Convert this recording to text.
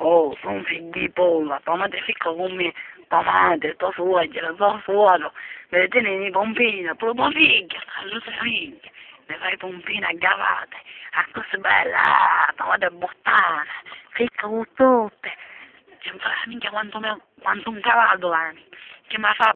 Oh, sono figlio di polla, tua madre fica con me, tua madre, tua suocera, tua suocero, mi tieni pompina, pure tua figlia, la tua figlia, mi fai pompine aggravate, a così bella, tua madre è bottana, fica con tutte, minchia quanto un cavallo, che mi fa